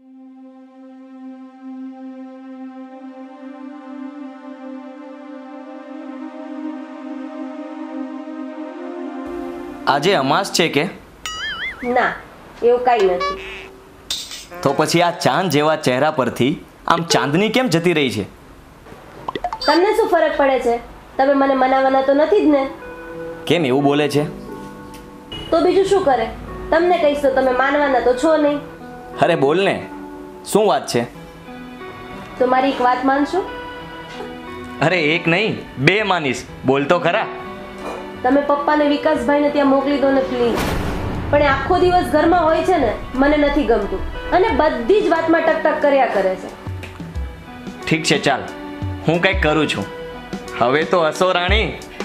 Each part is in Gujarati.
આજે અમાસ છે કે? ના, એવું કાંઈ નથી. તો પછી આ ચાંદ જેવા ચહેરા પરથી આમ ચાંદની કેમ જતી રહી છે? તમને શું ફરક પડે છે? તમે મને મનાવવાના તો નથી જ ને? કેમ એવું બોલે છે? તો બીજું શું કરે? તમને કહીશ તો તમે માનવાના તો છો નહીં. અરે બોલ ને, શું વાત છે? તો મારી એક વાત માનશો? અરે એક નહીં, બે માનીશ. બોલ તો ખરા. તમે પપ્પાને વિકાસભાઈને ત્યાં મોકલી દો ને પ્લીઝ. પણ એ આખો દિવસ ઘરમાં હોય છે ને, મને નથી ગમતું. અને બધી જ વાતમાં ટકટક કર્યા કરે છે. ઠીક છે, ચાલ, હું કંઈક કરું છું. હવે તો હસો રાણી.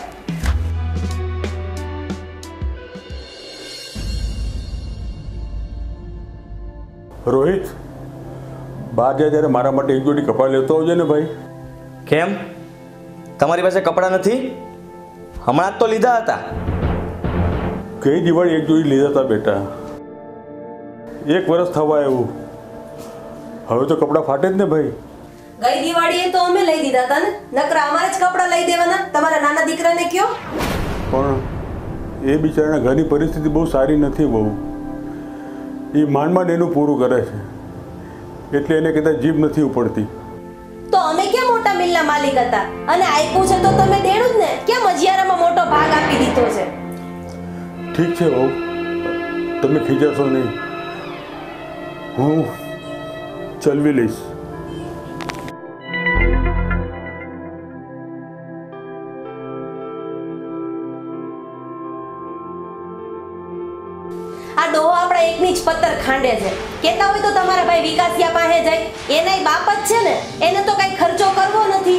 રોહિત, બહાર જાય ત્યારે મારા માટે એક જોડી કપડાં લેતો આવજે ને ભાઈ. કેમ, તમારી પાસે કપડાં નથી? હમણાં જ તો લીધા હતા. કઈ દિવાળી એક જોડી લીધા હતા બેટા. 1 વર્ષ થવા આવ્યું. હવે તો કપડાં ફાટે જ ને ભાઈ. ગઈ દિવાળીએ તો અમે લઈ દીધા હતા ને. નકરા અમારે જ કપડાં લઈ દેવાના. તમારા નાના દીકરાને કયો. પણ એ બિચારાના ઘરની પરિસ્થિતિ બહુ સારી નથી બહુ. એ માંડ એનું પૂરું કરે છે, એટલે એને કદાચ જીભ નથી ઉપડતી. તો અમે ક્યાં મોટા મિલના માલિક હતા? અને આપ્યું છે તો તમે દેણું જ ને. કેમ અજિયારામાં મોટો ભાગ આપી દીધો છે? ઠીક છે બહુ, તમે ખીજાશો નહીં. હું ચલવી લઈશ. આ ડોહો આપણા એકની જ પત્તર ખાંડે છે. કહેતા હોય તો તમારા ભાઈ વિકાસિયા પાસે જાય. એનાય બાપ જ છે ને, એને તો કઈ ખર્ચો કરવો નથી.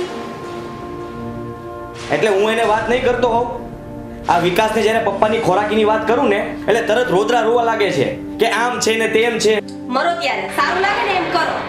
એટલે હું એને વાત નહીં કરતો હોઉં. આ વિકાસને જ્યારે પપ્પાની ખોરાકીની વાત કરું ને, એટલે તરત રોદરા રોવા લાગે છે કે આમ છે ને તેમ છે. મરો ત્યારે સારું લાગે ને એમ કરો.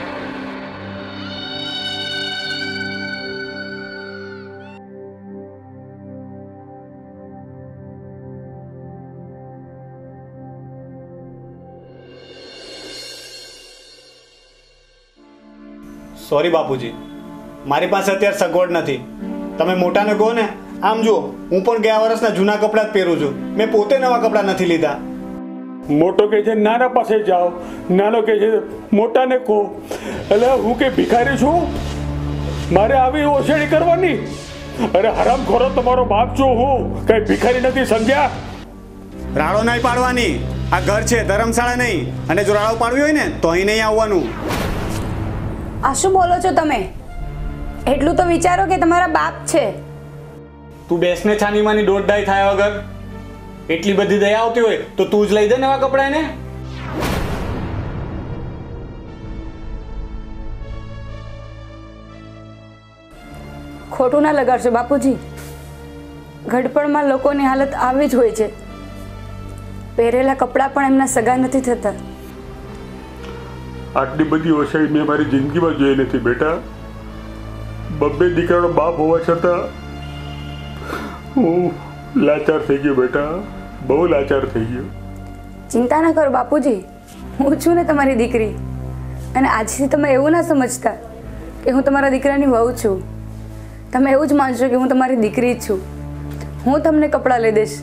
સોરી બાપુજી, મારી પાસે અત્યારે સગવડ નથી. તમે મોટાને કહો ને. આમ જુઓ, હું પણ ગયા વર્ષના જૂના કપડાં જ પહેરું છું. મેં પોતે નવા કપડાં નથી લીધા. મોટો કહે છે નાના પાસે જાઓ, નાનો કહે છે મોટાને કહો. એટલે હું કે ભિખારી છું? મારે આવી ઓછેડી કરવાની? અરે હરામખોરો તમારો બાપ છું હું, કઈ ભિખારી નથી સમજ્યા? રાડો નહીં પાડવાની. આ ઘર છે, ધર્મશાળા નહીં. અને જો રાડો પાડવી હોય ને તો અહીં નહીં આવવાનું. આ શું બોલો છો તમે? એટલું તો વિચારો કે તમારા બાપ છે. તું બેસને છાનીમાની દોઢ-ઢાઈ થાય વગર. એટલી બધી દયા આવતી હોય તો તું જ લઈ દે નવા કપડાં એને. ખોટું ના લગાડશો બાપુજી. ઘડપણમાં લોકોની હાલત આવી જ હોય છે. પહેરેલા કપડાં પણ એમના સગા નથી થતા. આટલી બધી ઓછાઈ મેં મારી જિંદગીમાં જોઈ નથી બેટા. 2 દીકરાનો બાપ હોવા છતાં હું લાચાર થઈ ગયો બેટા, બહુ લાચાર થઈ ગયો. ચિંતા ના કરો બાપુજી, હું છું ને તમારી દીકરી. અને આજથી તમે એવું ના સમજતા કે હું તમારા દીકરાની વહુ છું. તમે એવું જ માનશો કે હું તમારી દીકરી જ છું. હું તમને કપડાં લઈ દઈશ.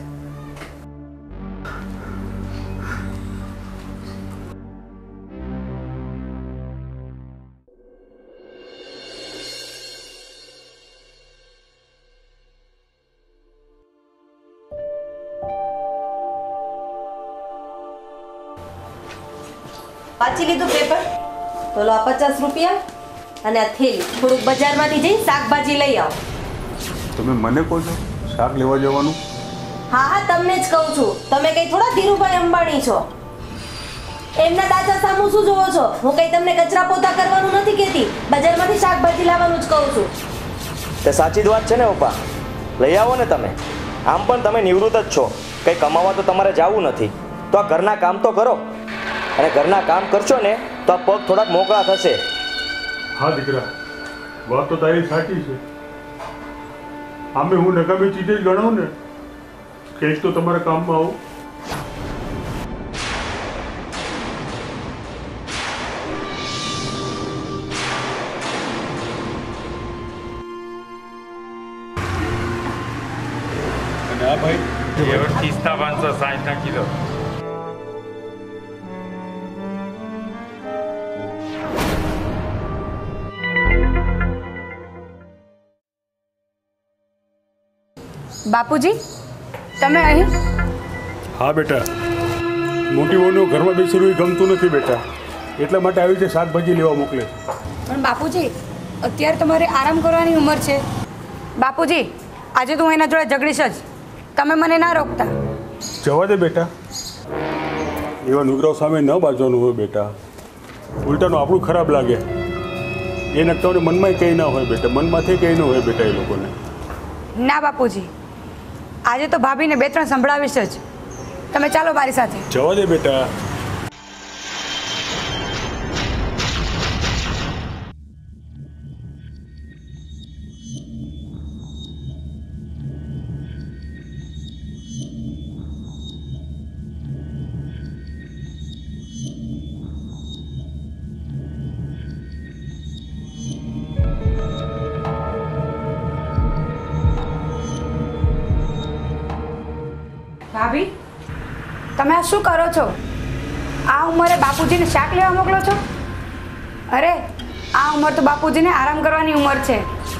વાંચી લીધું પેપર? તો લો 50 રૂપિયા અને આ થેલી. થોડુંક બજારમાંથી જઈ શાકભાજી લઈ આવો. તમે મને કહો છો શાક લેવા જવાનું? હા હા, તમને જ કહું છું. તમે કઈ થોડા ધીરુભાઈ અંબાણી છો? એમના દાદા સામું શું જોવો છો? હું કઈ તમને કચરા પોતા કરવાનું નથી કહેતી. બજારમાંથી શાકભાજી લાવવાનું જ કહું છું. તે સાચી જ વાત છે ને પપ્પા. લઈ આવો ને તમે. આમ પણ તમે નિવૃત્ત જ છો, કંઈ કમાવા તો તમારે જવું નથી. તો આ ઘરના કામ તો કરો. અને ઘરના કામ કરશો ને તો આ પગ થોડાક મોકળા થશે. હા દીકરા, વાત તો તારી સાચી છે. આમે હું નકામી ચીજ જ ગણાવું ને, કહીશ તો તમારા કામમાં આવું. અને આ ભાઈ 560 કિલો. બાપુજી તમે અહીં? હા બેટા, મોટી વહુનું ઘરમાં બેસેલું એ ગમતું નથી બેટા, એટલા માટે આવી રીતે શાકભાજી લેવા મોકલે છે. પણ બાપુજી અત્યારે તમારે આરામ કરવાની ઉંમર છે. બાપુજી આજે તો હું એના જોડે ઝઘડીશ જ, તમે મને ના રોકતા. જવા દે બેટા, એવા નુગરાઓ સામે ન બાજવાનું હોય બેટા, ઉલટાનું આપણું ખરાબ લાગે. એ નકતાઓને મનમાં કંઈ ના હોય બેટા, મનમાંથી કંઈ ન હોય બેટા એ લોકોને. ના બાપુજી, આજે તો ભાભીને 2-3 સંભળાવીશ જ. તમે ચાલો મારી સાથે. જવા દે બેટા. ભાભી તમે આ શું કરો છો? આ ઉંમરે બાપુજીને શાક લેવા મોકલો છો? અરે આ ઉંમર તો બાપુજીને આરામ કરવાની ઉંમર છે.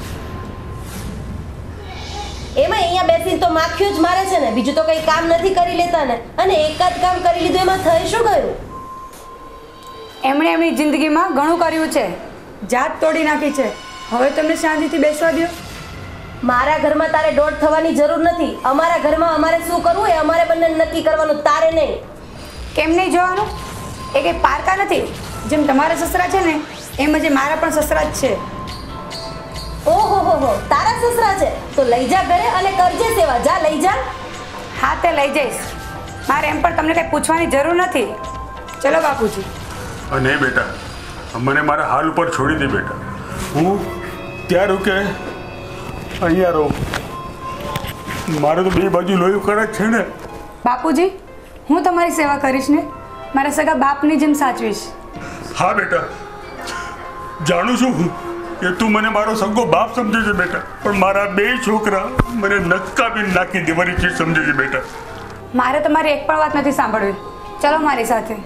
એમાં અહીંયા બેસીને તો માખીઓ જ મારે છે ને, બીજું તો કંઈ કામ નથી કરી લેતા ને. અને એકાદ કામ કરી લીધું એમાં થઈ શું ગયું? એમણે એમની જિંદગીમાં ઘણું કર્યું છે, જાત તોડી નાખી છે. હવે તમને શાંતિથી બેસવા દો. મારા ઘરમાં તારે દોઢ થવાની જરૂર નથી. અમારા ઘરમાં અમારે શું કરવું એ અમારે બંને નક્કી કરવાનું, તારે નહીં. કેમ નહીં જોવાનું? એ કંઈ પારકા નથી. જેમ તમારા સસરા છે ને એમ જ મારા પણ સસરા જ છે. ઓહો હો હો, તારા સસરા છે તો લઈ જા ઘરે અને કરજે સેવા. જા લઈ જા. હા તે લઈ જઈશ. મારે એમ પણ તમને કંઈ પૂછવાની જરૂર નથી. ચલો બાપુજી. અને બેટા, મને મારા હાલ ઉપર છોડી દે બેટા. હું ત્યાં રૂકે અહીંયા રહું. મારે તો બે બાજુ લોહી કરે જ છે ને. બાપુજી હું તમારી સેવા કરીશ ને, મારા સગા બાપની જેમ સાચવીશ. હા બેટા, જાણું છું હું કે તું મને મારો સગો બાપ સમજે છે બેટા, પણ મારા 2 છોકરા મને નકામી નાખી દેવાની ચીજ સમજે છે બેટા. મારે તમારી એક પણ વાત નથી સાંભળવી. ચલો મારી સાથે.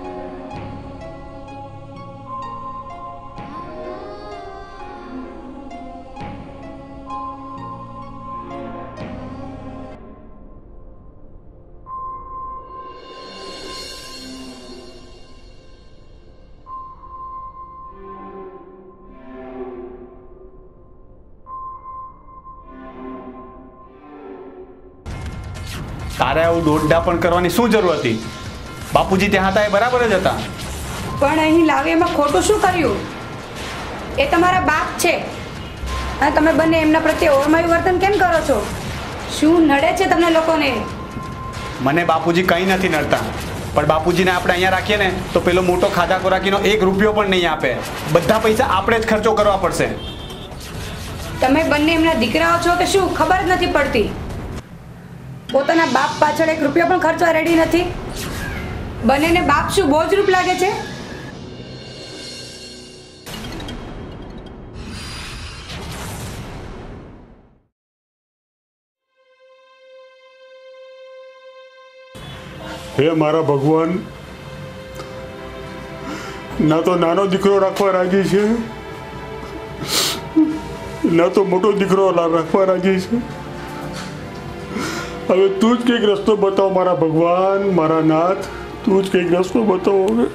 તારે આવું દોડડા પણ કરવાની શું જરૂર હતી? બાપુજી ત્યાં હતા એ બરાબર જ હતા. પણ અહીં લાવી એમાં ખોટું શું કર્યું? એ તમારા બાપ છે અને તમે બંને એમના પ્રત્યે ઓરમાયું વર્તન કેમ કરો છો? શું નડે છે તમને લોકોને? મને બાપુજી કંઈ નથી નડતા, પણ બાપુજીને આપણે અહીંયા રાખીએ ને તો પેલો મોટો ખાધા ખોરાકીનો 1 રૂપિયો પણ નહીં આપે. બધા પૈસા આપણે જ ખર્ચો કરવા પડશે. તમે બંને એમના દીકરાઓ છો કે શું ખબર જ નથી પડતી? પોતાના બાપ પાછળ 1 રૂપિયો પણ ખર્ચવા રેડી નથી. બંનેને બાપ શું બોજરૂપ લાગે છે? હે મારા ભગવાન, ના તો નાનો દીકરો રાખવા રાજી છે, ના તો મોટો દીકરો રાખવા રાજી છે. હવે તું જ કંઈક રસ્તો બતાવ મારા ભગવાન, મારા નાથ, તું જ કંઈક રસ્તો બતાવો હવે.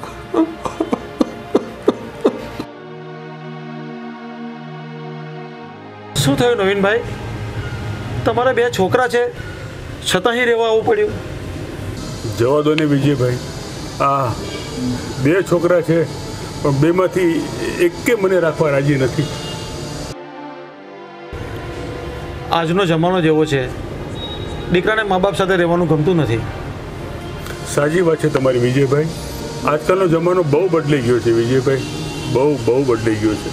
શું થયું નવીનભાઈ? તમારા 2 છોકરા છે છતાં અહીં રહેવા આવવું પડ્યું? જવા દો ને વિજયભાઈ, આ 2 છોકરા છે પણ 2માંથી એકે મને રાખવા રાજી નથી. આજનો જમાનો જેવો છે, દીકરાને મા બાપ સાથે રહેવાનું ગમતું નથી. સાચી વાત છે તમારી વિજયભાઈ. આજકાલનો જમાનો બહુ બદલાઈ ગયો છે વિજયભાઈ, બહુ બદલાઈ ગયો છે.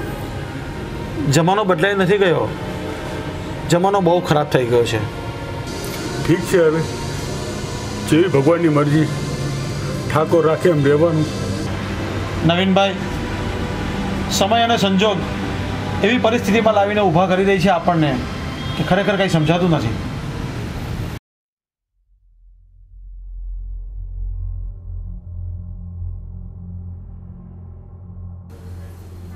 જમાનો બદલાઈ નથી ગયો, જમાનો બહુ ખરાબ થઈ ગયો છે. ઠીક છે, હવે જેવી ભગવાનની મરજી, ઠાકોર રાખે એમ રહેવાનું. નવીનભાઈ, સમય અને સંજોગ એવી પરિસ્થિતિમાં લાવીને ઊભા કરી દે છે આપણને કે ખરેખર કંઈ સમજાતું નથી.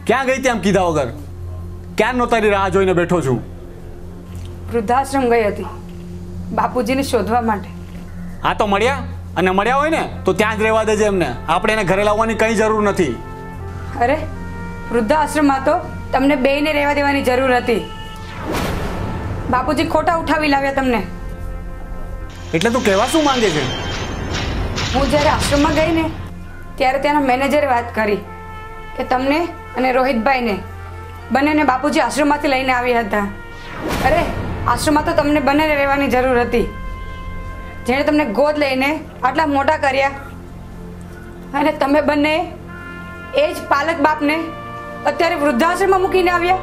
ક્યાં ગઈ તેમ કીધા વગર? ક્યાં નો તારી રાહ જોઈને બેઠો છું? વૃદ્ધાશ્રમ ગઈ હતી બાપુજીને શોધવા માટે. હા તો મળ્યા, અને મળ્યા હોય ને તો ત્યાં જ રહેવા દેજે એમને. આપણે એને ઘરે લાવવાની કંઈ જરૂર નથી. અરે વૃદ્ધાશ્રમમાં તો તમને બેયને રહેવા દેવાની જરૂર હતી. બાપુજી ખોટા ઉઠાવી લાવ્યા તમને. એટલે તું કહેવા શું માંગે છે? હું જ્યારે આશ્રમમાં ગઈ ને ત્યારે ત્યાંના મેનેજરે વાત કરી કે તમને અને રોહિતભાઈને બંનેને બાપુજી આશ્રમમાંથી લઈને આવ્યા હતા. અરે આશ્રમમાં તો તમને બંનેને રહેવાની જરૂર હતી. જેણે તમને ગોદ લઈને આટલા મોટા કર્યા, અને તમે બંને એ જ પાલક બાપને અત્યારે વૃદ્ધાશ્રમમાં મૂકીને આવ્યા.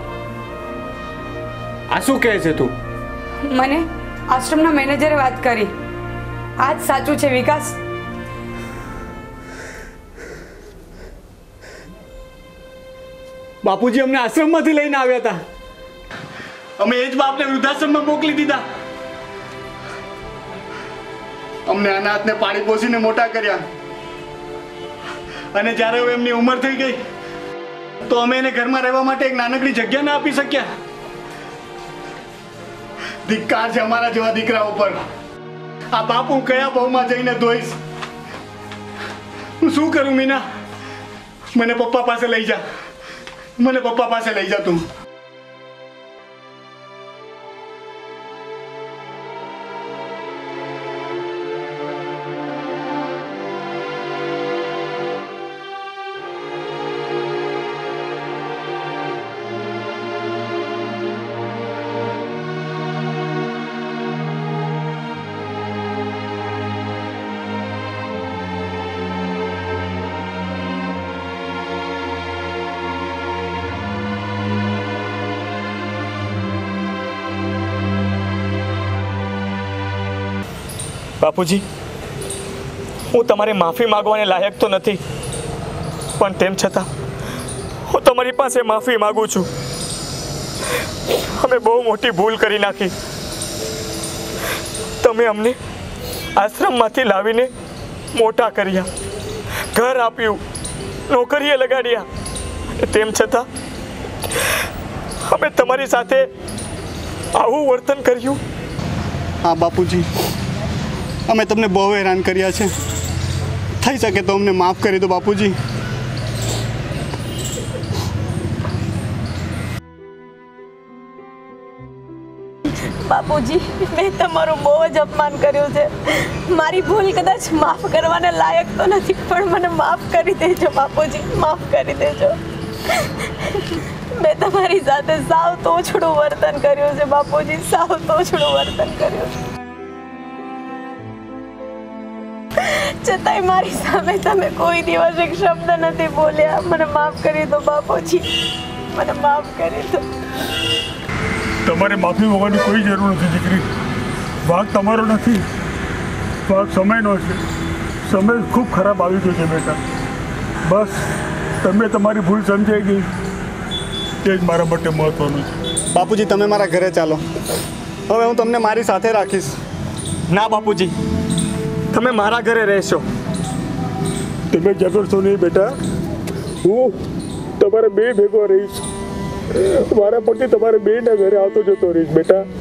આ શું કહે છે તું? મને આશ્રમના મેનેજરે વાત કરી. આ જ સાચું છે વિકાસ. બાપુજી અમને આશ્રમમાંથી લઈને આવ્યા હતા. અમે એ જ બાપને વૃદ્ધાશ્રમમાં મોકલી દીધા. અમને અનાથને પાણી પોસીને મોટા કર્યા, અને જ્યારે હવે એમની ઉંમર થઈ ગઈ તો અમે એને ઘરમાં રહેવા માટે એક નાનકડી જગ્યા ના આપી શક્યા. ધિક્કાર છે અમારા જેવા દીકરાઓ પર. આ બાપ હું કયા ભાવમાં જઈને ધોઈશ? હું શું કરું મીના? મને પપ્પા પાસે લઈ જા, મને પપ્પા પાસે લઈ જા તું. બાપુજી, હું તમારી માફી માંગવાને લાયક તો નથી, પણ તેમ છતાં હું તમારી પાસે માફી માંગુ છું. અમે બહુ મોટી ભૂલ કરી નાખી. તમે અમને આશ્રમમાંથી લાવીને મોટા કર્યા, ઘર આપ્યું, નોકરીએ લગાડ્યા, તેમ છતાં અમે તમારી સાથે આવું વર્તન કર્યું. હા બાપુજી, અમે તમને બહુ હેરાન કર્યા છે. થઈ શકે તો અમને માફ કરી દો બાપુજી. બાપુજી, મેં તમારું બહુ જ અપમાન કર્યું છે. મારી ભૂલ કદાચ માફ કરવાને લાયક તો નથી, પણ મને માફ કરી દેજો બાપુજી, માફ કરી દેજો. મેં તમારી સાથે સાવ તોછડું વર્તન કર્યું છે બાપુજી, સાવ તોછડું વર્તન કર્યું છે. છતાંય મારી સામે તમે કોઈ દિવસ એક શબ્દ નથી બોલ્યા. મને માફ કરી દો બાપુજી, મને માફ કરી દો. તમારે માફી માંગવાની કોઈ જરૂર નથી દીકરી. વાંક તમારો નથી, વાંક સમયનો છે. સમય ખૂબ ખરાબ આવી ગયો છે બેટા. બસ તમે તમારી ભૂલ સમજાઈ ગઈ, તે જ મારા માટે મહત્વનું છે. બાપુજી તમે મારા ઘરે ચાલો. હવે હું તમને મારી સાથે રાખીશ. ના બાપુજી, તમે મારા ઘરે રહેશો. તમે ઝઘડશો નહીં બેટા. હું તમારે બે ભેગો રહીશ. મારા પરથી તમારે બેના ઘરે આવતો જતો રહીશ બેટા.